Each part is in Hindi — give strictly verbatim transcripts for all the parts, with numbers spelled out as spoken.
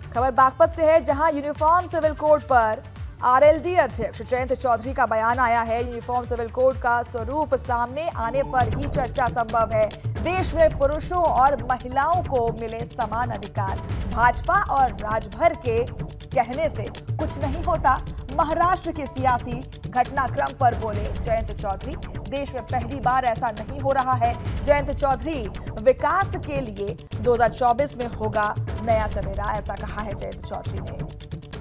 खबर बागपत से है, जहां यूनिफॉर्म सिविल कोड पर आरएलडी अध्यक्ष जयंत चौधरी का बयान आया है। यूनिफॉर्म सिविल कोड का स्वरूप सामने आने पर ही चर्चा संभव है। देश में पुरुषों और महिलाओं को मिले समान अधिकार। भाजपा और राजभर के कहने से कुछ नहीं होता। महाराष्ट्र के सियासी घटनाक्रम पर बोले जयंत चौधरी, देश में पहली बार ऐसा नहीं हो रहा है। जयंत चौधरी, विकास के लिए दो हज़ार चौबीस में होगा नया सवेरा, ऐसा कहा है जयंत चौधरी ने।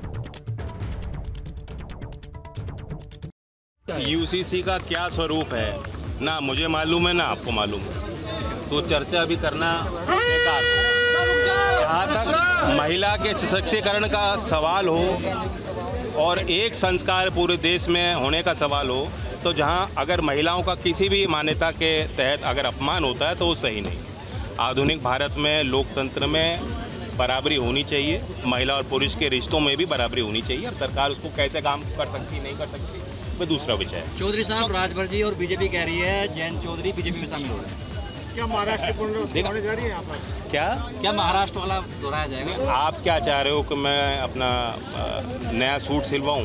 यूसीसी का क्या स्वरूप है ना मुझे मालूम है ना आपको मालूम है, तो चर्चा भी करना बेकार है। यहाँ तक महिला के सशक्तिकरण का सवाल हो और एक संस्कार पूरे देश में होने का सवाल हो, तो जहाँ अगर महिलाओं का किसी भी मान्यता के तहत अगर अपमान होता है तो वो सही नहीं। आधुनिक भारत में लोकतंत्र में बराबरी होनी चाहिए, महिला और पुरुष के रिश्तों में भी बराबरी होनी चाहिए। अब सरकार उसको कैसे काम कर सकती नहीं कर सकती वो दूसरा विषय है। चौधरी साहब, राजभर जी और बीजेपी कह रही है जयंत चौधरी बीजेपी में शामिल हो रहे हैं। क्या महाराष्ट्र होने जा रही है यहाँ पर? क्या क्या महाराष्ट्र वाला दोहराया जाएगा? आप क्या चाह रहे हो कि मैं अपना नया सूट सिलवाऊं?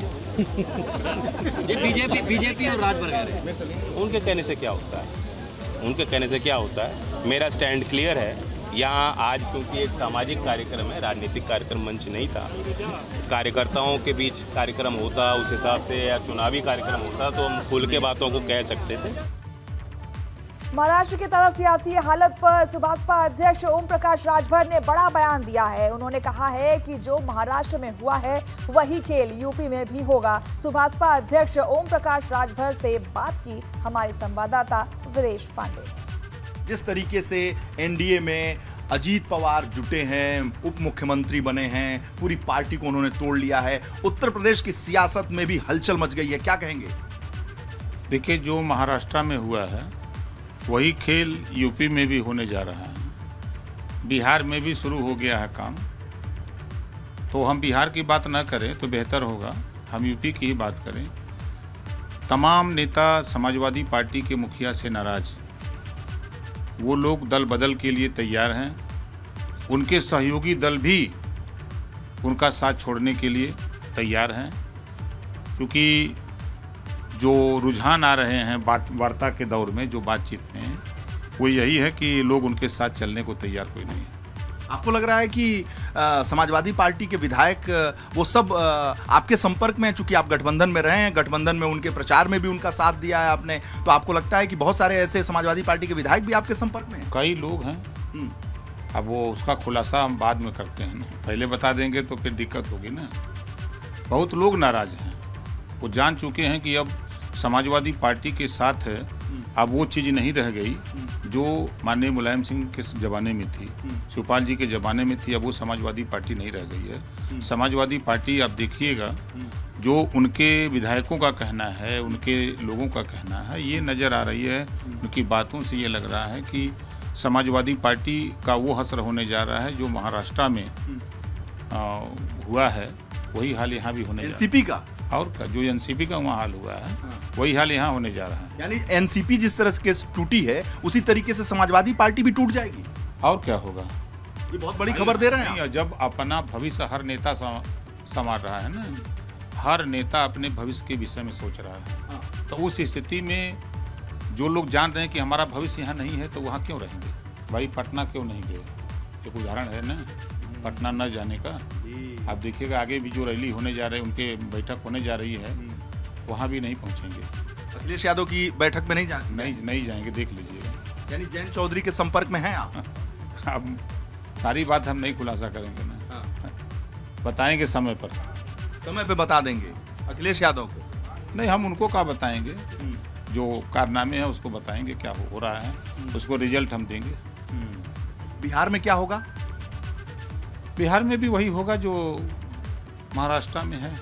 ये बीजेपी बीजेपी और राजभर कह रहे हैं। उनके कहने से क्या होता है? उनके कहने से क्या होता है? मेरा स्टैंड क्लियर है। यहाँ आज क्योंकि एक सामाजिक कार्यक्रम है, राजनीतिक कार्यक्रम मंच नहीं था। कार्यकर्ताओं के बीच कार्यक्रम होता उस हिसाब से, या चुनावी कार्यक्रम होता तो हम खुल के बातों को कह सकते थे। महाराष्ट्र की ताजा सियासी हालत पर सुभाषपा अध्यक्ष ओम प्रकाश राजभर ने बड़ा बयान दिया है। उन्होंने कहा है कि जो महाराष्ट्र में हुआ है वही खेल यूपी में भी होगा। सुभाषपा अध्यक्ष ओम प्रकाश राजभर से बात की हमारे संवाददाता वीरेश पांडे। जिस तरीके से एनडीए में अजीत पवार जुटे हैं, उप मुख्यमंत्री बने हैं, पूरी पार्टी को उन्होंने तोड़ लिया है, उत्तर प्रदेश की सियासत में भी हलचल मच गई है, क्या कहेंगे? देखिए, जो महाराष्ट्र में हुआ है वही खेल यूपी में भी होने जा रहा है। बिहार में भी शुरू हो गया है काम। तो हम बिहार की बात ना करें तो बेहतर होगा, हम यूपी की ही बात करें। तमाम नेता समाजवादी पार्टी के मुखिया से नाराज, वो लोग दल बदल के लिए तैयार हैं। उनके सहयोगी दल भी उनका साथ छोड़ने के लिए तैयार हैं, क्योंकि जो रुझान आ रहे हैं वार्ता के दौर में, जो बातचीत में, वो यही है कि लोग उनके साथ चलने को तैयार कोई नहीं है। आपको लग रहा है कि आ, समाजवादी पार्टी के विधायक वो सब आ, आपके संपर्क में, चूंकि आप गठबंधन में रहे हैं, गठबंधन में उनके प्रचार में भी उनका साथ दिया है आपने, तो आपको लगता है कि बहुत सारे ऐसे समाजवादी पार्टी के विधायक भी आपके संपर्क में हैं? कई लोग हैं। अब वो उसका खुलासा हम बाद में करते हैं ना, पहले बता देंगे तो फिर दिक्कत होगी ना। बहुत लोग नाराज हैं, वो जान चुके हैं कि अब समाजवादी पार्टी के साथ है, अब वो चीज़ नहीं रह गई जो माननीय मुलायम सिंह के ज़माने में थी, शिवपाल जी के ज़माने में थी। अब वो समाजवादी पार्टी नहीं रह गई है। समाजवादी पार्टी आप देखिएगा, जो उनके विधायकों का कहना है, उनके लोगों का कहना है, ये नज़र आ रही है, उनकी बातों से ये लग रहा है कि समाजवादी पार्टी का वो हसर होने जा रहा है जो महाराष्ट्र में आ, हुआ है, वही हाल यहाँ भी होने जा रहा है। एनसीपी का और का जो एनसीपी का वहाँ हाल हुआ है, वही हाल यहाँ होने जा रहा है। यानी एनसीपी जिस तरह से टूटी है उसी तरीके से समाजवादी पार्टी भी टूट जाएगी। और क्या होगा? ये बहुत बड़ी खबर दे रहे हैं। जब अपना भविष्य हर नेता संवार रहा है ना, हर नेता अपने भविष्य के विषय में सोच रहा है, तो उस स्थिति में जो लोग जान रहे हैं कि हमारा भविष्य यहाँ नहीं है, तो वहाँ क्यों रहेंगे? भाई पटना क्यों नहीं गए? एक उदाहरण है ना पटना न जाने का। आप देखिएगा आगे भी जो रैली होने जा रही है, उनके बैठक होने जा रही है, वहाँ भी नहीं पहुँचेंगे। अखिलेश यादव की बैठक में नहीं जा नहीं नहीं जाएंगे, देख लीजिएगा। यानी जयंत चौधरी के संपर्क में हैं आप? अब सारी बात हम नहीं खुलासा करेंगे ना, बताएंगे समय पर। समय पे बता देंगे अखिलेश यादव को? नहीं, हम उनको क्या बताएंगे, जो कारनामे हैं उसको बताएंगे, क्या हो रहा है उसको रिजल्ट हम देंगे। बिहार में क्या होगा? बिहार में भी वही होगा जो महाराष्ट्र में है।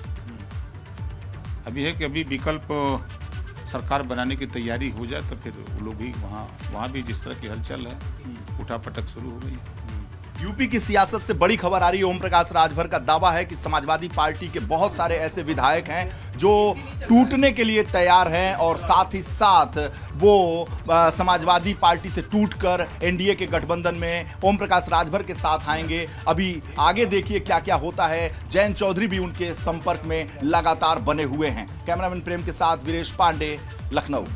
अभी है कि अभी विकल्प सरकार बनाने की तैयारी हो जाए तो फिर वो लोग भी वहाँ वहाँ भी जिस तरह की हलचल है, उठापटक शुरू हो गई है। यूपी की सियासत से बड़ी खबर आ रही है। ओम प्रकाश राजभर का दावा है कि समाजवादी पार्टी के बहुत सारे ऐसे विधायक हैं जो टूटने के लिए तैयार हैं और साथ ही साथ वो आ, समाजवादी पार्टी से टूटकर एनडीए के गठबंधन में ओम प्रकाश राजभर के साथ आएंगे। अभी आगे देखिए क्या क्या होता है। जयंत चौधरी भी उनके संपर्क में लगातार बने हुए हैं। कैमरामैन प्रेम के साथ वीरेश पांडे, लखनऊ।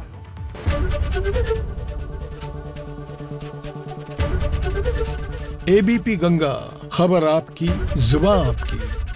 एबीपी गंगा, खबर आपकी, जुबान आपकी।